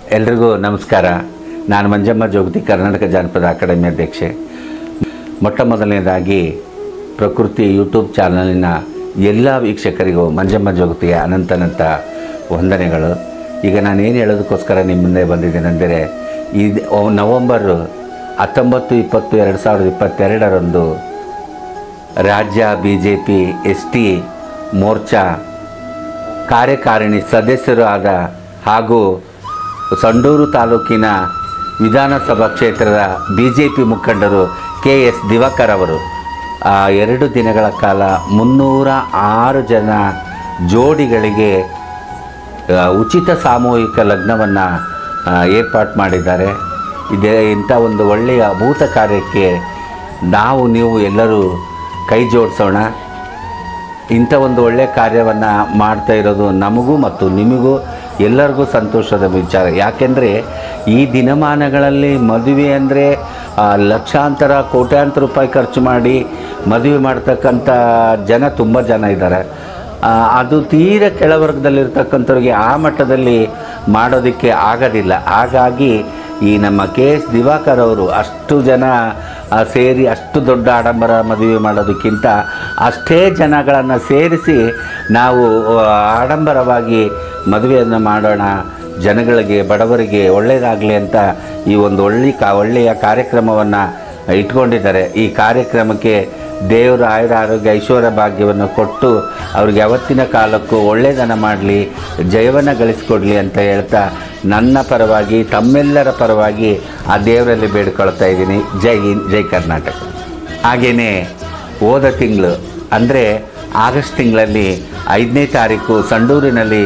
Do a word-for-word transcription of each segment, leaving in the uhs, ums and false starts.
ಎಲ್ರಿಗೂ ನಮಸ್ಕಾರ. ನಾನು ಮಂಜಮ್ಮ ಜೋಗತಿ, ಕರ್ನಾಟಕ ಜಾನಪದ ಅಕಾಡೆಮಿ ಅಧ್ಯಕ್ಷೆ. ಮೊಟ್ಟ ಮೊದಲನೇದಾಗಿ ಪ್ರಕೃತಿ ಯೂಟ್ಯೂಬ್ ಚಾನಲಿನ ಎಲ್ಲ ವೀಕ್ಷಕರಿಗೂ ಮಂಜಮ್ಮ ಜೋಗತಿಯ ಅನಂತನಂತ ವಂದನೆಗಳು. ಈಗ ನಾನೇನು ಹೇಳೋದಕ್ಕೋಸ್ಕರ ನಿಮ್ಮ ಮುಂದೆ ಬಂದಿದ್ದೇನೆಂದರೆ, ಈ ನವಂಬರ್ ಹತ್ತೊಂಬತ್ತು ಇಪ್ಪತ್ತು ಎರಡು ಸಾವಿರದ ಇಪ್ಪತ್ತೆರಡರಂದು ರಾಜ್ಯ B J P S T ಮೋರ್ಚಾ ಕಾರ್ಯಕಾರಿಣಿ ಸದಸ್ಯರು ಆದ ಹಾಗೂ ಸಂಡೂರು ತಾಲೂಕಿನ ವಿಧಾನಸಭಾ ಕ್ಷೇತ್ರದ ಬಿ ಜೆ ಪಿ ಮುಖಂಡರು ಕೆ ಎಸ್ ದಿವಾಕರ್ ಅವರು ಎರಡು ದಿನಗಳ ಕಾಲ ಮುನ್ನೂರ ಆರು ಜನ ಜೋಡಿಗಳಿಗೆ ಉಚಿತ ಸಾಮೂಹಿಕ ಲಗ್ನವನ್ನು ಏರ್ಪಾಡು ಮಾಡಿದ್ದಾರೆ. ಇದೇ ಇಂಥ ಒಂದು ಒಳ್ಳೆಯ ಅಭೂತ ಕಾರ್ಯಕ್ಕೆ ನಾವು ನೀವು ಎಲ್ಲರೂ ಕೈ ಜೋಡಿಸೋಣ. ಇಂಥ ಒಂದು ಒಳ್ಳೆಯ ಕಾರ್ಯವನ್ನು ಮಾಡ್ತಾ ಇರೋದು ನಮಗೂ ಮತ್ತು ನಿಮಗೂ ಎಲ್ಲರಿಗೂ ಸಂತೋಷದ ವಿಚಾರ. ಯಾಕೆಂದರೆ ಈ ದಿನಮಾನಗಳಲ್ಲಿ ಮದುವೆ ಅಂದರೆ ಲಕ್ಷಾಂತರ ಕೋಟ್ಯಾಂತರ ರೂಪಾಯಿ ಖರ್ಚು ಮಾಡಿ ಮದುವೆ ಮಾಡ್ತಕ್ಕಂಥ ಜನ ತುಂಬ ಜನ ಇದ್ದಾರೆ. ಅದು ತೀರ ಕೆಳವರ್ಗದಲ್ಲಿರ್ತಕ್ಕಂಥವ್ರಿಗೆ ಆ ಮಟ್ಟದಲ್ಲಿ ಮಾಡೋದಕ್ಕೆ ಆಗೋದಿಲ್ಲ. ಹಾಗಾಗಿ ಈ ನಮ್ಮ ಕೆ ಎಸ್ ದಿವಾಕರ್ ಅವರು ಅಷ್ಟು ಜನ ಸೇರಿ ಅಷ್ಟು ದೊಡ್ಡ ಆಡಂಬರ ಮದುವೆ ಮಾಡೋದಕ್ಕಿಂತ ಅಷ್ಟೇ ಜನಗಳನ್ನು ಸೇರಿಸಿ ನಾವು ಆಡಂಬರವಾಗಿ ಮದುವೆಯನ್ನು ಮಾಡೋಣ, ಜನಗಳಿಗೆ ಬಡವರಿಗೆ ಒಳ್ಳೆಯದಾಗಲಿ ಅಂತ ಈ ಒಂದು ಒಳ್ಳೆ ಕಾ ಒಳ್ಳೆಯ ಕಾರ್ಯಕ್ರಮವನ್ನು ಇಟ್ಕೊಂಡಿದ್ದಾರೆ. ಈ ಕಾರ್ಯಕ್ರಮಕ್ಕೆ ದೇವರು ಆಯುರ ಆರೋಗ್ಯ ಐಶ್ವರ್ಯ ಭಾಗ್ಯವನ್ನು ಕೊಟ್ಟು ಅವ್ರಿಗೆ ಯಾವತ್ತಿನ ಕಾಲಕ್ಕೂ ಒಳ್ಳೆಯದನ್ನು ಮಾಡಲಿ, ಜಯವನ್ನು ಗಳಿಸ್ಕೊಡ್ಲಿ ಅಂತ ಹೇಳ್ತಾ ನನ್ನ ಪರವಾಗಿ ತಮ್ಮೆಲ್ಲರ ಪರವಾಗಿ ಆ ದೇವರಲ್ಲಿ ಬೇಡ್ಕೊಳ್ತಾ ಇದ್ದೀನಿ. ಜೈ ಹಿಂದ್, ಜೈ ಕರ್ನಾಟಕ. ಹಾಗೆಯೇ ಹೋದ ತಿಂಗಳು ಅಂದರೆ ಆಗಸ್ಟ್ ತಿಂಗಳಲ್ಲಿ ಐದನೇ ತಾರೀಕು ಸಂಡೂರಿನಲ್ಲಿ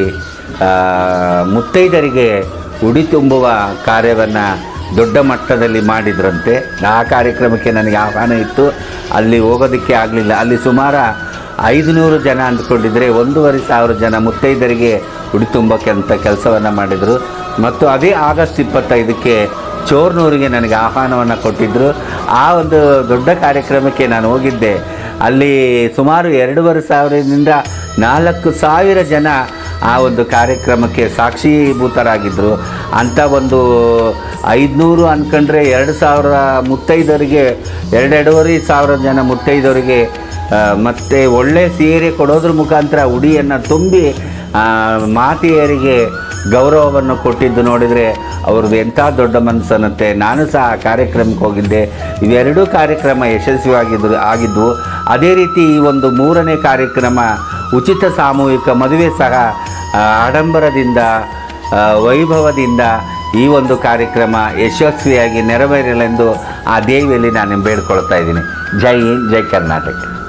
ಮುತ್ತೈದರಿಗೆ ಉಡಿ ತುಂಬುವ ಕಾರ್ಯವನ್ನು ದೊಡ್ಡ ಮಟ್ಟದಲ್ಲಿ ಮಾಡಿದ್ರಂತೆ. ಆ ಕಾರ್ಯಕ್ರಮಕ್ಕೆ ನನಗೆ ಆಹ್ವಾನ ಇತ್ತು, ಅಲ್ಲಿ ಹೋಗೋದಕ್ಕೆ ಆಗಲಿಲ್ಲ. ಅಲ್ಲಿ ಸುಮಾರು ಐದುನೂರು ಜನ ಅಂದ್ಕೊಂಡಿದ್ದರೆ ಒಂದೂವರೆ ಸಾವಿರ ಜನ ಮುತ್ತೈದರಿಗೆ ಉಡಿ ತುಂಬಕ್ಕೆ ಅಂತ ಕೆಲಸವನ್ನು ಮಾಡಿದರು. ಮತ್ತು ಅದೇ ಆಗಸ್ಟ್ ಇಪ್ಪತ್ತೈದಕ್ಕೆ ಚೋರ್ನೂರಿಗೆ ನನಗೆ ಆಹ್ವಾನವನ್ನು ಕೊಟ್ಟಿದ್ದರು. ಆ ಒಂದು ದೊಡ್ಡ ಕಾರ್ಯಕ್ರಮಕ್ಕೆ ನಾನು ಹೋಗಿದ್ದೆ. ಅಲ್ಲಿ ಸುಮಾರು ಎರಡೂವರೆ ಸಾವಿರದಿಂದ ನಾಲ್ಕು ಸಾವಿರ ಜನ ಆ ಒಂದು ಕಾರ್ಯಕ್ರಮಕ್ಕೆ ಸಾಕ್ಷೀಭೂತರಾಗಿದ್ದರು. ಅಂಥ ಒಂದು ಐದುನೂರು ಅಂದ್ಕೊಂಡ್ರೆ ಎರಡು ಸಾವಿರ ಮುತ್ತೈದವರಿಗೆ ಎರಡೆರಡೂವರೆ ಸಾವಿರ ಜನ ಮುತ್ತೈದವರಿಗೆ ಮತ್ತು ಒಳ್ಳೆಯ ಸೀರೆ ಕೊಡೋದ್ರ ಮುಖಾಂತರ ಉಡಿಯನ್ನು ತುಂಬಿ ಮಾತೆಯರಿಗೆ ಗೌರವವನ್ನು ಕೊಟ್ಟಿದ್ದು ನೋಡಿದರೆ ಅವ್ರದ್ದು ಎಂಥ ದೊಡ್ಡ ಮನಸ್ಸನ್ನುತ್ತೆ. ನಾನು ಸಹ ಆ ಕಾರ್ಯಕ್ರಮಕ್ಕೆ ಹೋಗಿದ್ದೆ. ಇವೆರಡೂ ಕಾರ್ಯಕ್ರಮ ಯಶಸ್ವಿಯಾಗಿದ್ದು ಆಗಿದ್ವು. ಅದೇ ರೀತಿ ಈ ಒಂದು ಮೂರನೇ ಕಾರ್ಯಕ್ರಮ ಉಚಿತ ಸಾಮೂಹಿಕ ಮದುವೆ ಸಹ ಆಡಂಬರದಿಂದ ವೈಭವದಿಂದ ಈ ಒಂದು ಕಾರ್ಯಕ್ರಮ ಯಶಸ್ವಿಯಾಗಿ ನೆರವೇರಲೆಂದು ಆ ದೇವಿಯಲ್ಲಿ ನಾನು ಬೇಡ್ಕೊಳ್ತಾ ಇದ್ದೀನಿ. ಜೈ ಹಿಂದ್, ಜೈ ಕರ್ನಾಟಕ.